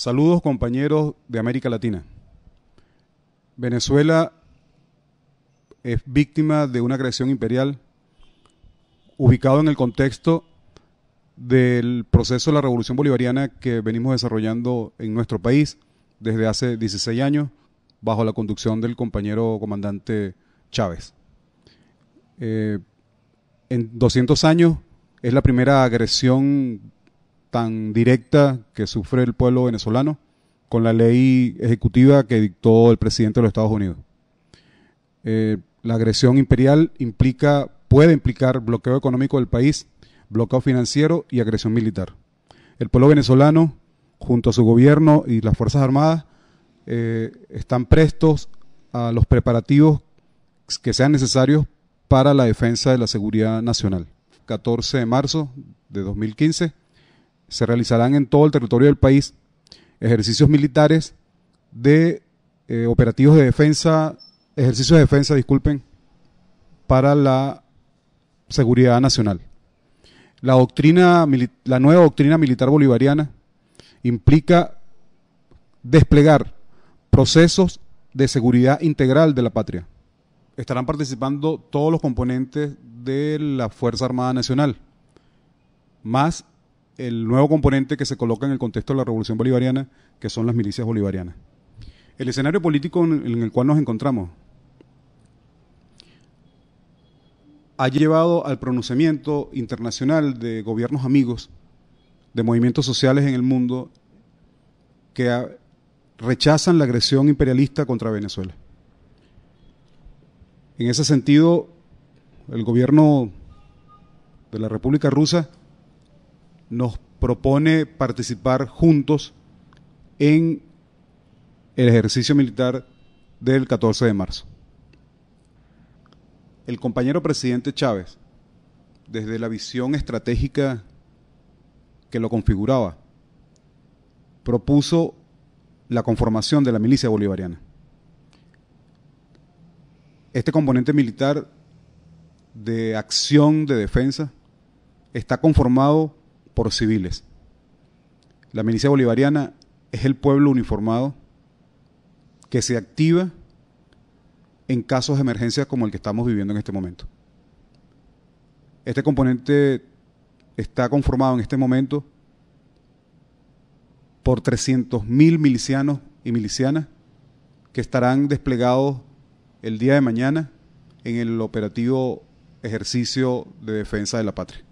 Saludos, compañeros de América Latina. Venezuela es víctima de una agresión imperial ubicado en el contexto del proceso de la Revolución Bolivariana que venimos desarrollando en nuestro país desde hace 16 años bajo la conducción del compañero comandante Chávez. En 200 años es la primera agresión tan directa que sufre el pueblo venezolano con la ley ejecutiva que dictó el presidente de los Estados Unidos. La agresión imperial puede implicar bloqueo económico del país, bloqueo financiero y agresión militar. El pueblo venezolano, junto a su gobierno y las Fuerzas Armadas, están prestos a los preparativos que sean necesarios para la defensa de la seguridad nacional. 14 de marzo de 2015 se realizarán en todo el territorio del país ejercicios militares de operativos de defensa, ejercicios de defensa, para la seguridad nacional. La nueva doctrina militar bolivariana implica desplegar procesos de seguridad integral de la patria. Estarán participando todos los componentes de la Fuerza Armada Nacional, más el nuevo componente que se coloca en el contexto de la Revolución Bolivariana, que son las milicias bolivarianas. El escenario político en el cual nos encontramos ha llevado al pronunciamiento internacional de gobiernos amigos, de movimientos sociales en el mundo que rechazan la agresión imperialista contra Venezuela. En ese sentido, el gobierno de la República Rusa nos propone participar juntos en el ejercicio militar del 14 de marzo. El compañero presidente Chávez, desde la visión estratégica que lo configuraba, propuso la conformación de la milicia bolivariana. Este componente militar de acción de defensa está conformado por civiles. La milicia bolivariana es el pueblo uniformado que se activa en casos de emergencia como el que estamos viviendo en este momento. Este componente está conformado en este momento por 300.000 milicianos y milicianas que estarán desplegados el día de mañana en el operativo ejercicio de defensa de la patria.